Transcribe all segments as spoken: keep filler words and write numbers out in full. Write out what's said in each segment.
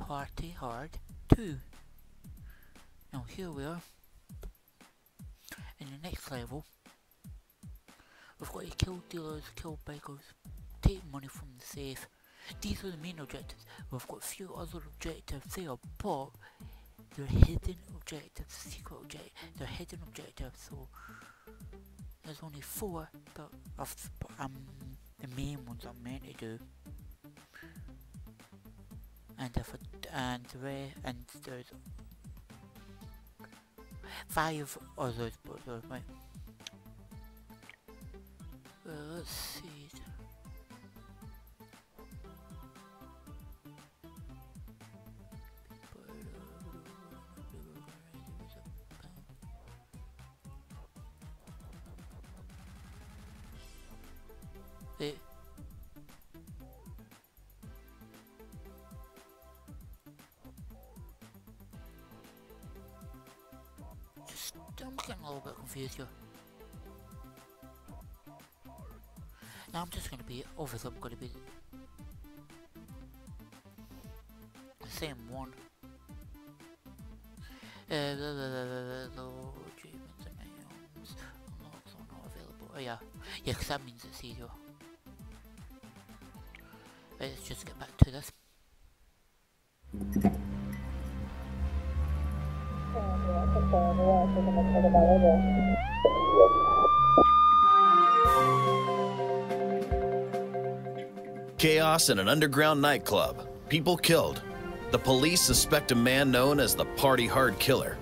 Party Hard two. Now here we are. In the next level, we've got to kill dealers, kill beggars, take money from the safe. These are the main objectives. We've got a few other objectives there, but they're hidden objectives, secret objectives, they're hidden objectives, so there's only four, but of um, the main ones I'm meant to do. And if it, and the re and there's five others, but there's right. Well, let's see. It just I'm getting a little bit confused here. Now I'm just gonna be obviously I'm gonna be the same one. Uh, blah, blah, blah, blah, blah, low achievements and items unlocks are not available. Oh yeah, yeah, because that means it's easier. Right, let's just get back to this. Chaos in an underground nightclub. People killed. The police suspect a man known as the Party Hard Killer.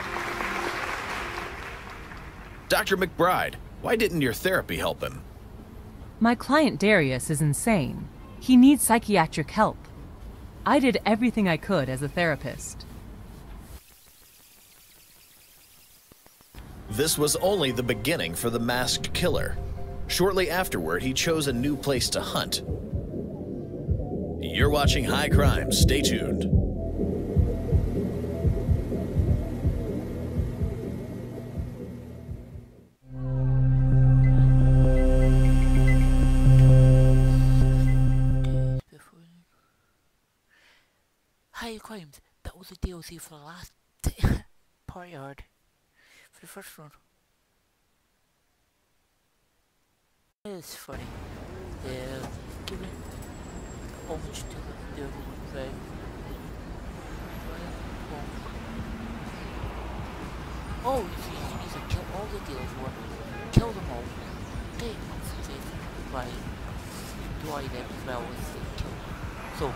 Doctor McBride, why didn't your therapy help him? My client Darius is insane. He needs psychiatric help. I did everything I could as a therapist. This was only the beginning for the masked killer. Shortly afterward, he chose a new place to hunt. You're watching High Crimes. Stay tuned. High Crimes, that was the D L C for the last Party Hard. For the first one. It's funny. They're giving homage to the other one, right? Oh, you see, he needs to kill all the dealers one. Kill them all. Take them safe. Right. Deploy them as well as they kill. So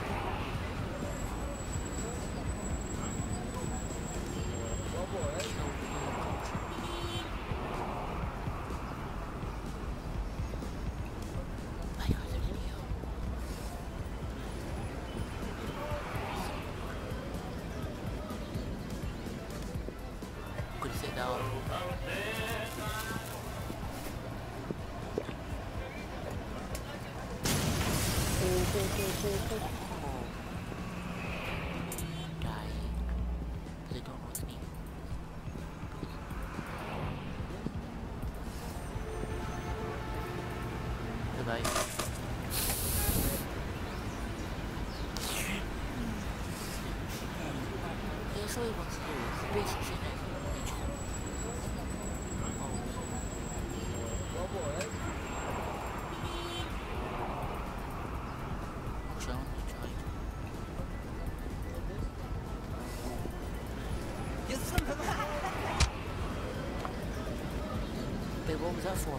what was that for?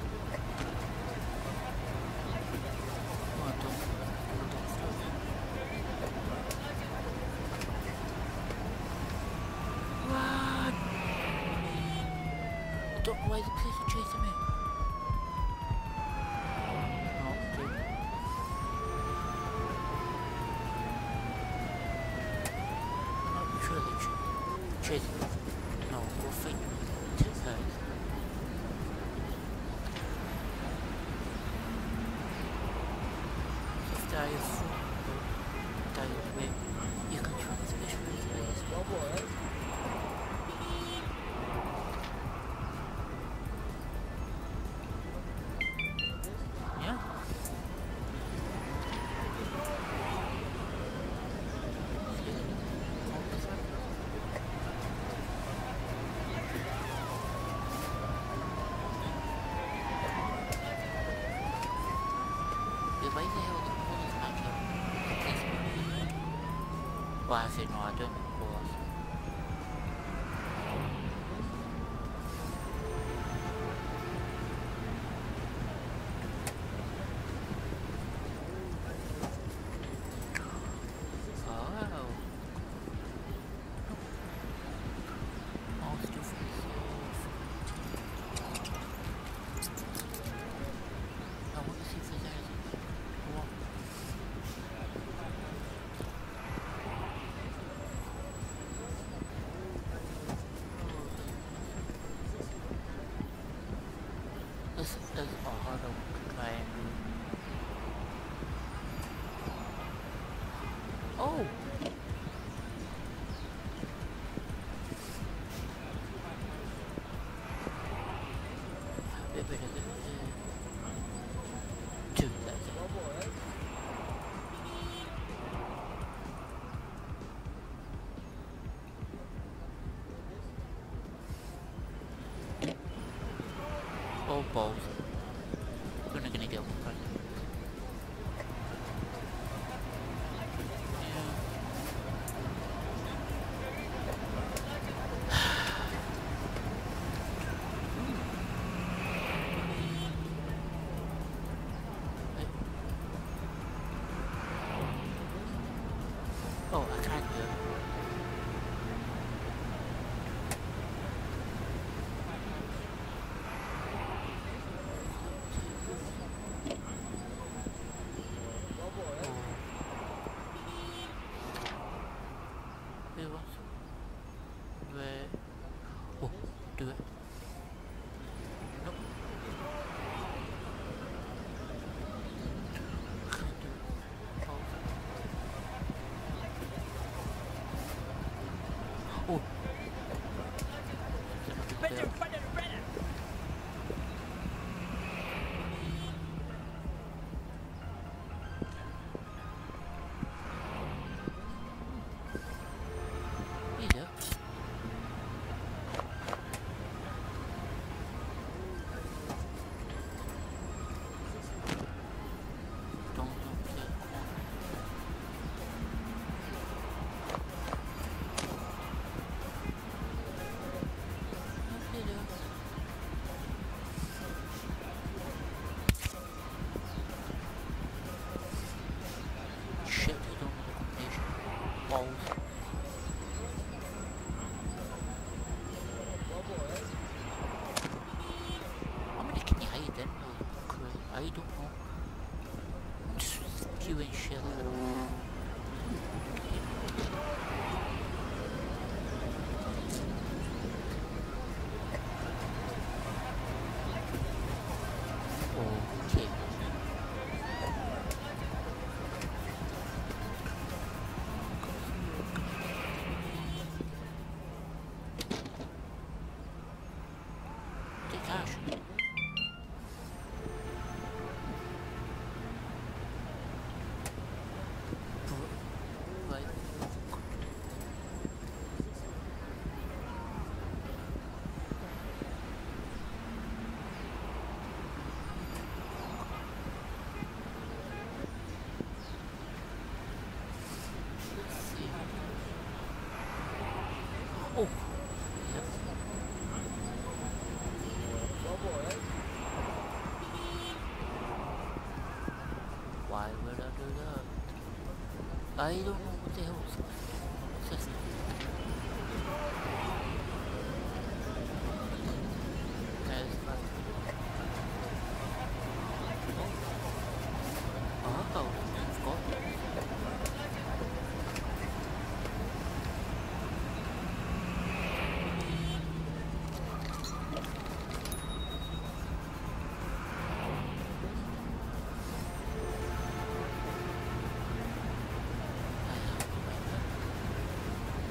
Run! I don't know why the police are chasing me. Oh, okay. I'm sure they ch chasing me. No, we'll fight two guys. Dive, dive away. You can try this mission as well, boy. does a harder one to try and do. Oh! Wait, wait, wait, wait, wait. Two, that's it. Oh, balls. We're not gonna get one right. Oh, I can't do it. Wait, what? Where? Oh, do it. Nope. Can't do it. Oh. Oh. Better, better, better. Yeah. Don't look at the corner. Shit, I don't know the combination. Balls. How many can you hide in though? Crew? I don't know. I'm just queuing shit like that. Okay. Take cash. Right. Let's see. Oh. Yep. Why would I do that? I don't know what the hell is this. What's this? There's like... Oh. Oh, I've got it. I have to wait there.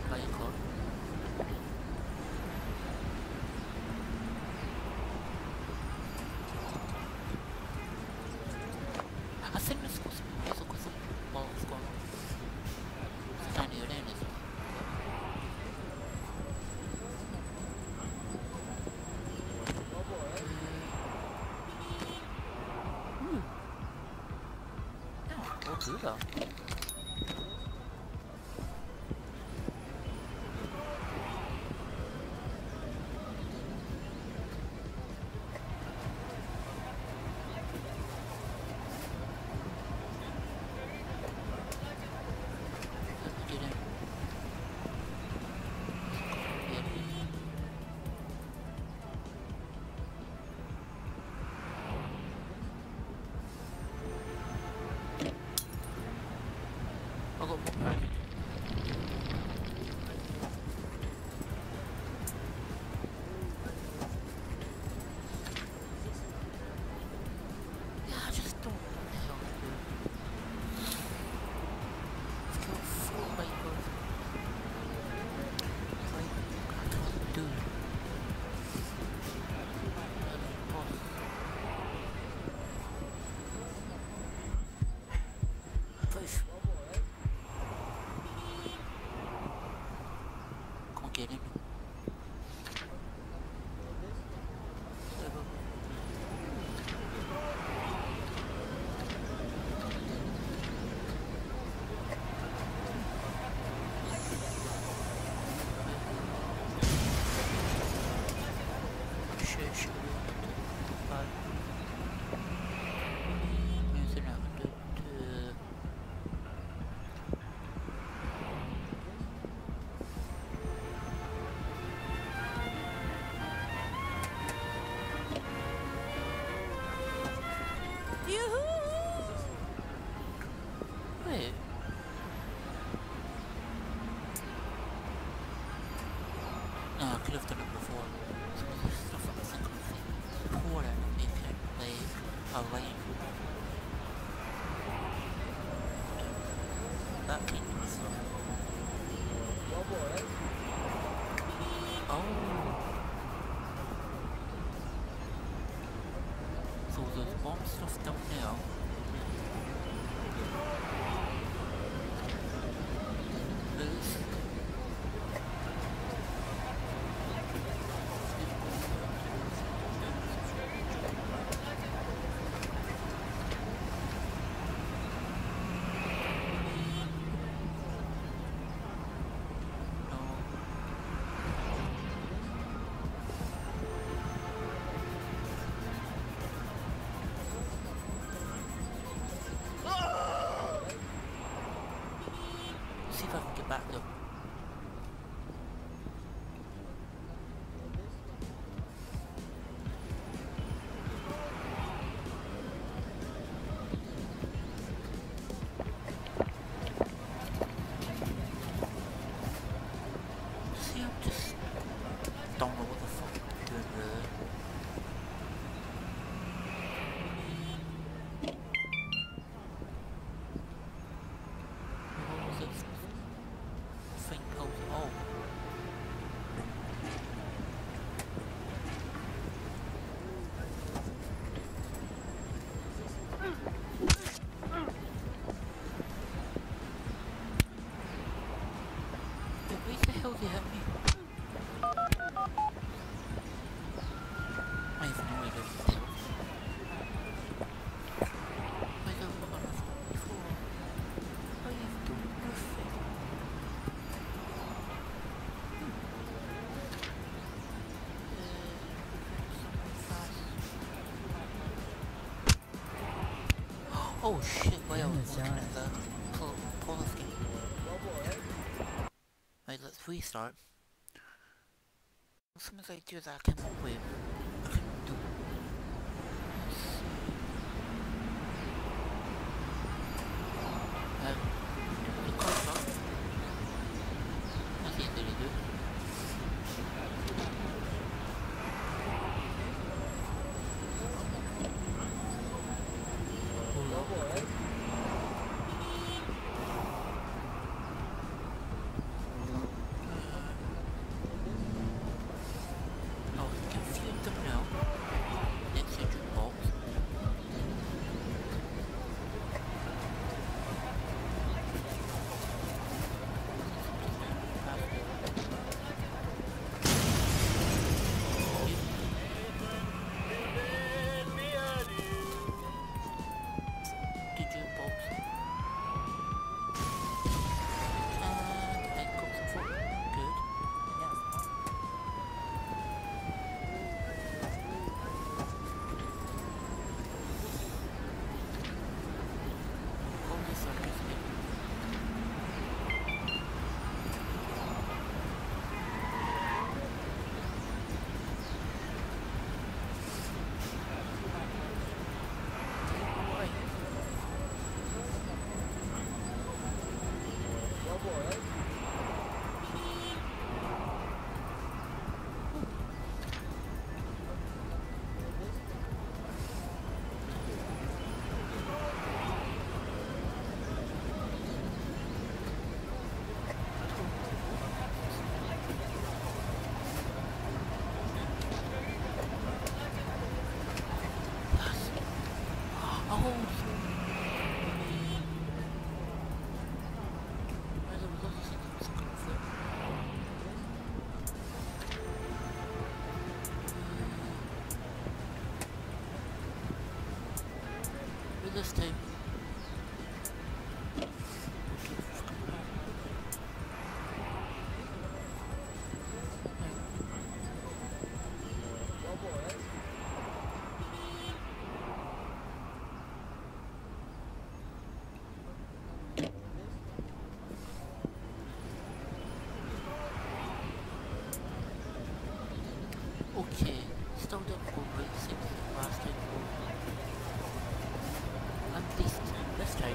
vehicle. I think this was also because of what was going on. It's trying to get in, isn't it? Hmm. Yeah, we'll do that. Get in. Get in. I got one person. Yeah, I just don't know what the hell to do. I've killed four vehicles. It's like, I can't do it. I'm boss. Push. Can't get in. Whatever. Shit, shit. Bye. Moving out to the wait. No, I could have done it before. Some of the stuff I was thinking of before that would make it play a lane. That came to us. Oh. So there's bomb stuff down there. This. No. See if I can get back though. See, I'm just don't know what the fuck I'm doing really. What was this thing called? Oh. Wait, where the hell did you hit me? I have no idea what the hell. Why have I got enough before? I have done nothing. Uh, oh shit, wait, I was looking at the pol policy. Right, let's restart. As soon as I do that, I come up with, I can do this. Um, the card. That's the end of the do. This time. Okay, still don't go great since the last time. At least this time.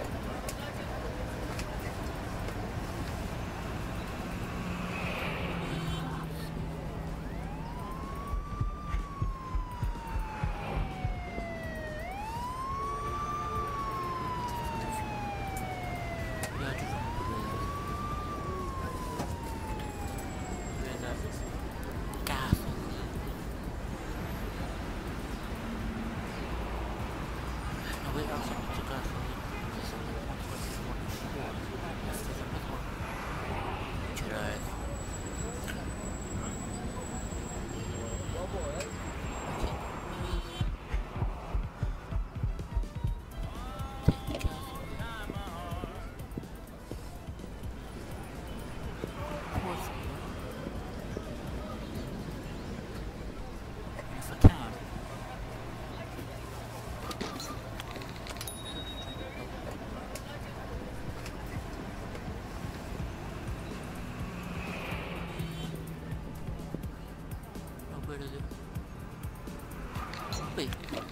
Wait.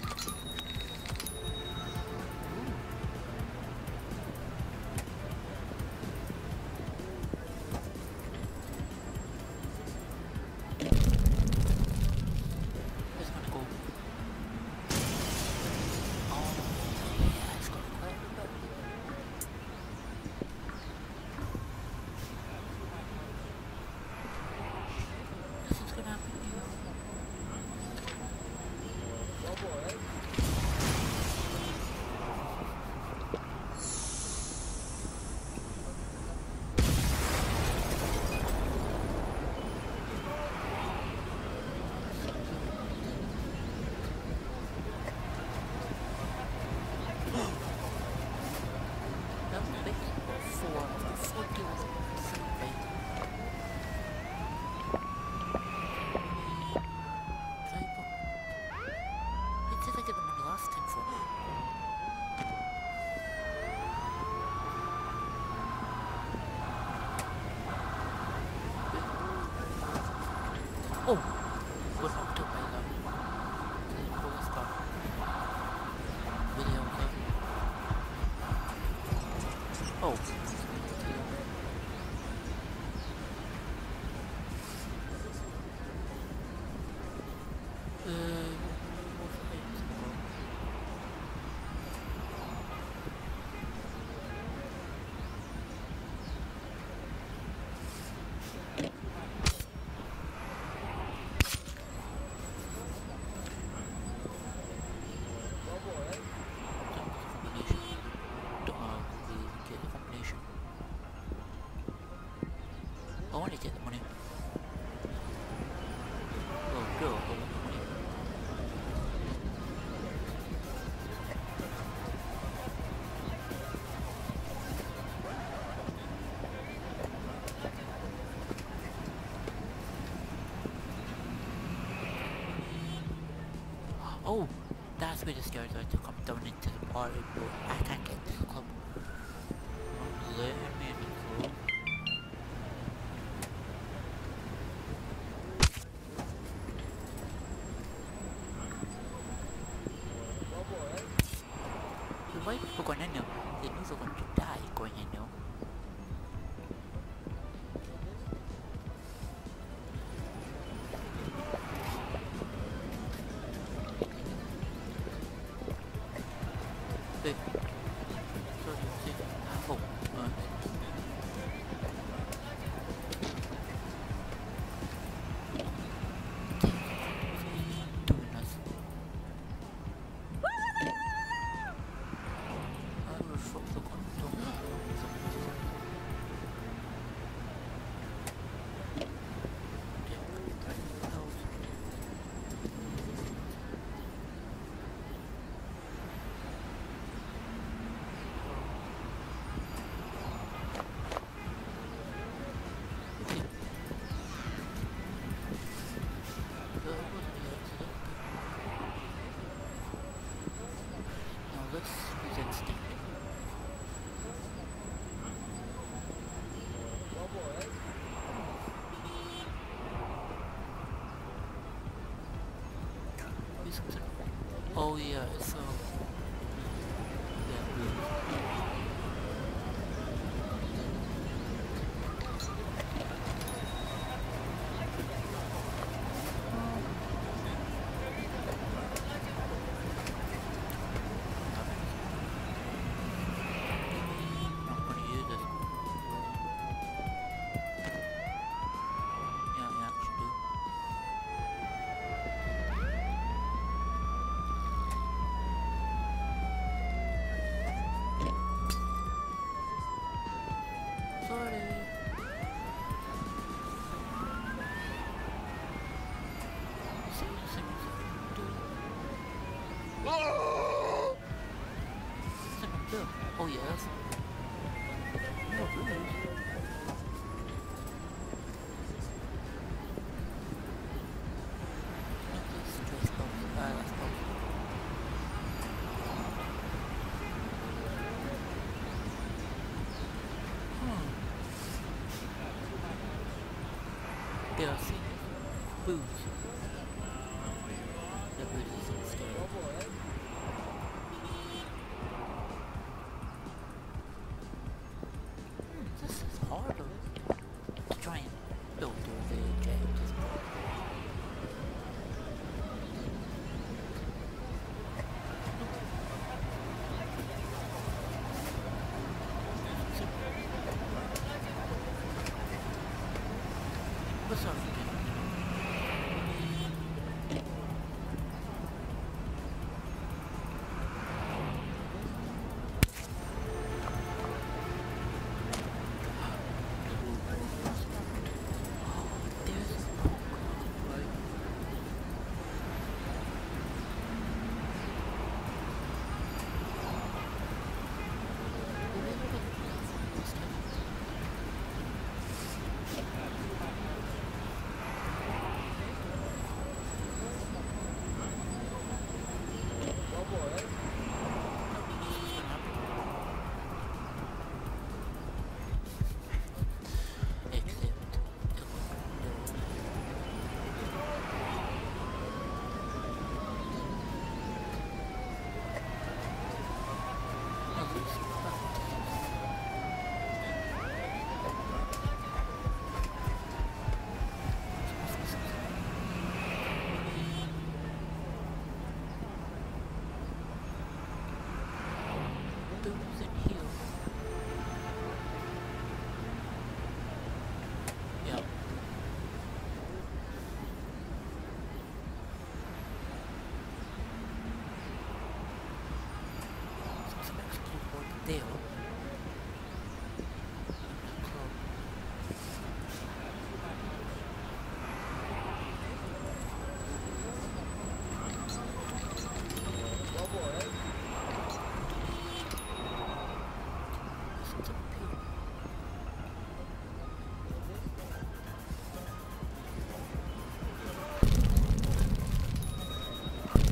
Where's gonna go? Oh, yeah, it's got quite a bit. This is gonna happen here. Oh, we're not too bad though. Didn't pull this car. Video okay. Oh. Uh, I want to get the money. Oh, go, I want the money. Oh, that's where the stairs are to come down into the party, but I can't get to the club. Let me go. Why are people going in now? They know they're going to die going in now. yeah, so yeah, we not gonna use this. Yeah, I actually do. Sorry. See the things I do. Second bill. Oh yes. No booze. Okay, stress goes. Ah, let's go. Hmm. D L C. Booze. The booze is instead. Hmm, this is harder to try and build through the objectives. What's up? There's a punk right? Booze and heal. Yep. Some execute work there. Of course I'm seven. What's that?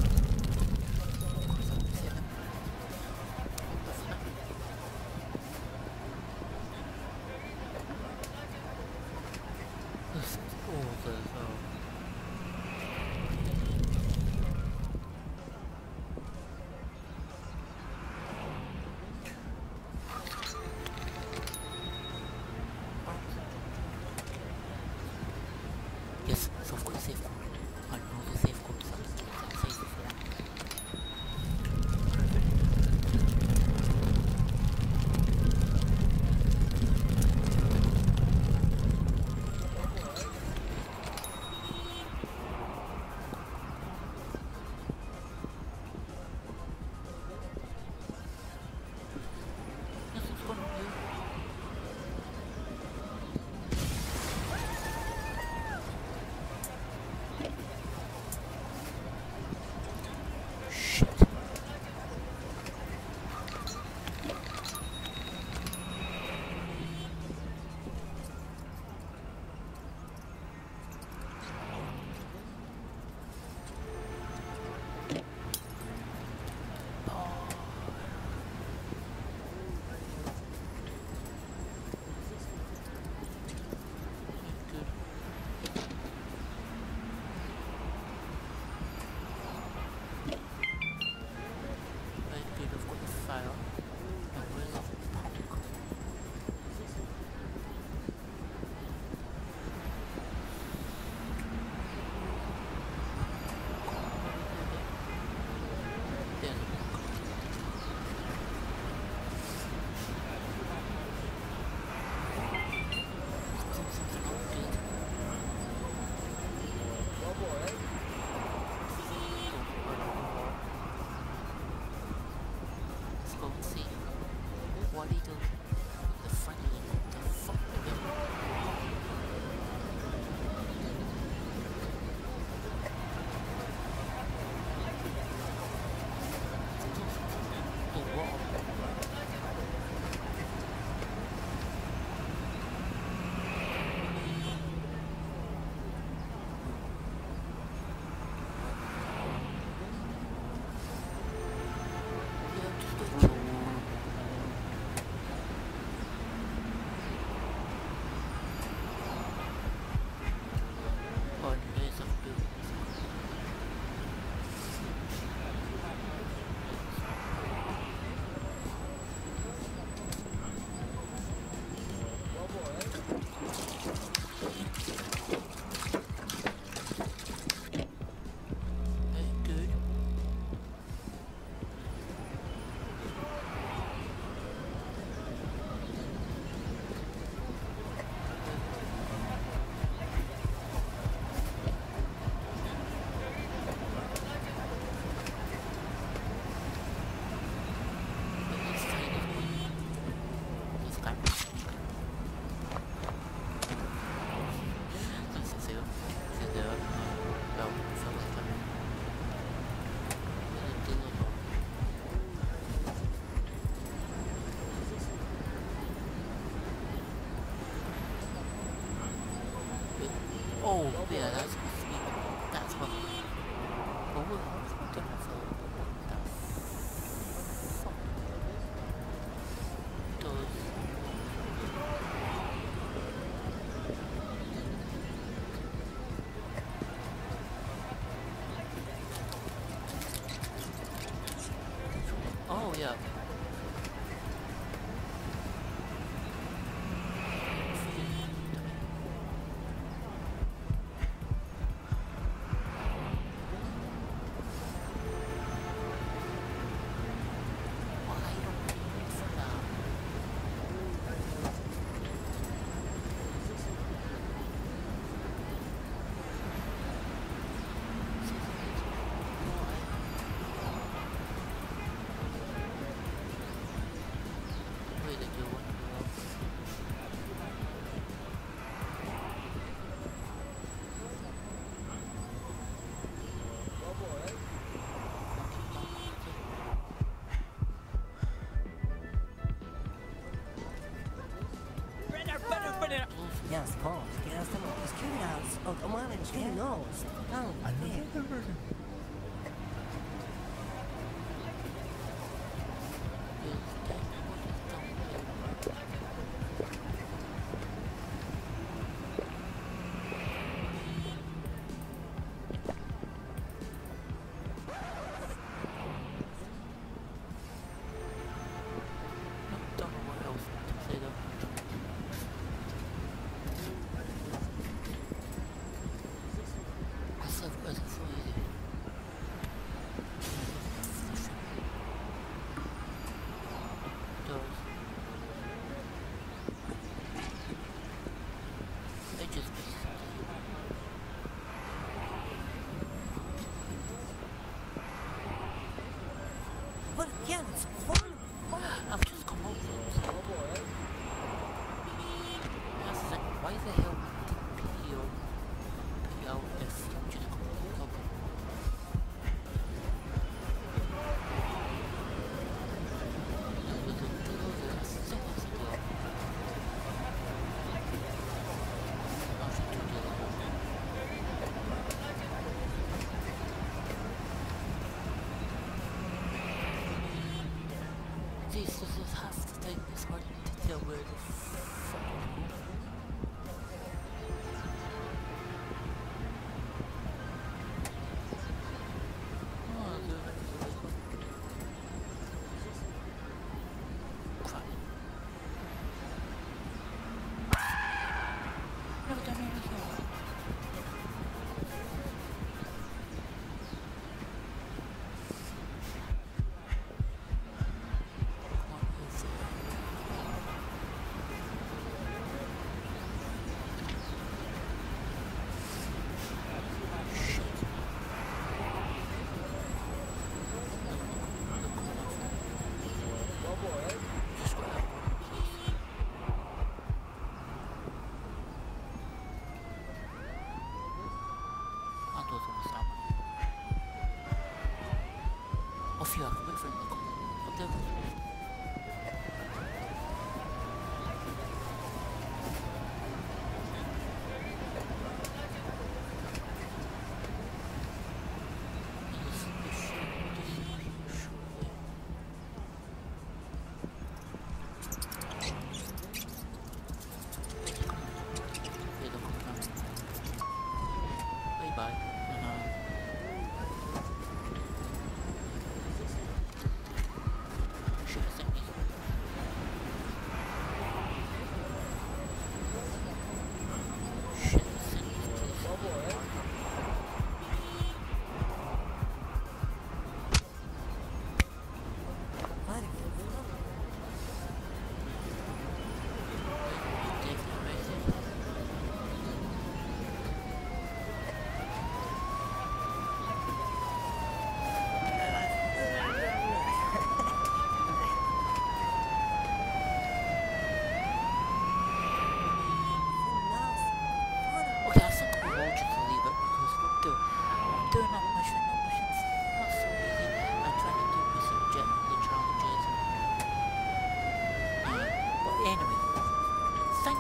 still the front of what the fuck again. Oh, wow. Oh, yeah, that's that's what. What was what the fuck? Does oh yeah. Ja, sport. Erst einmal das Kühlhaus und um einen schönen Ost. Oh, yeah. That's so good, that's so easy.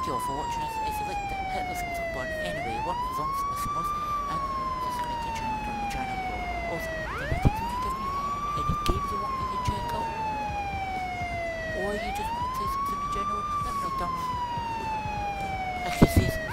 you all for watching us. If you like to hit the thumbs up button anyway you want, as long as it's most, and subscribe to the channel to the channel below. Also, if you think you give me any games you want me to check out, or you just want to say something in general, let me know down below. I can say